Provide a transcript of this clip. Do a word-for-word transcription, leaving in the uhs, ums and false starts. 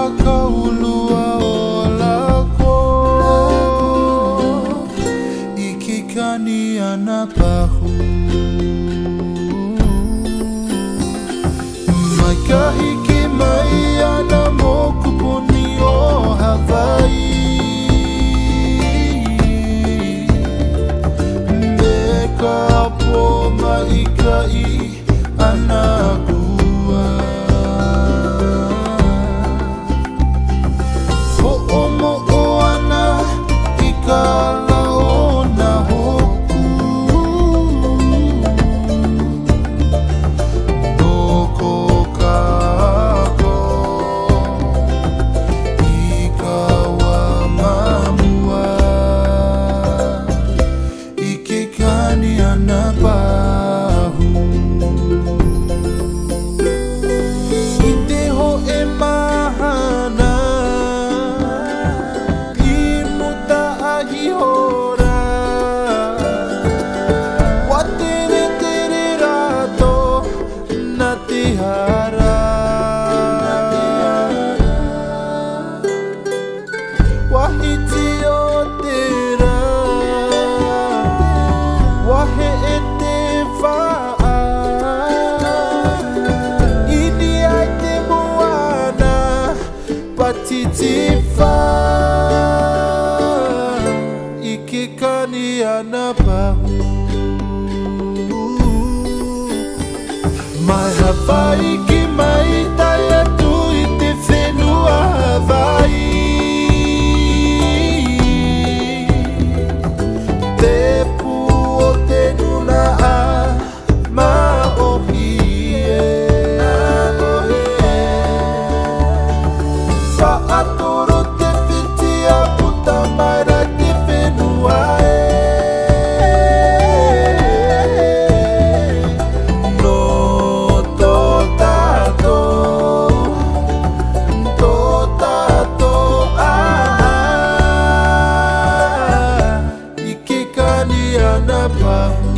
kaulua olako ikikani anapahu Maika iki mai ana moku puni o Hawaii Meka po maika i anakua Ho'o mo'o ana ikala o na hoku Noko kako ikawa mamua Ikikani anapahu Iteho e mahana Imuta ahihora Watere tere rato natihara Wahiti o tera Wahe e te faa Ini ai te moana Patitifa Ikikani anapahu Mai Hawaii ki mai tai atu I te whenua Hawaii Te pu o te nuna a ma ohie Whaatoro te whitia puta mai rai te whenua e No tō tātou, tō tātou a Ikikani anapahu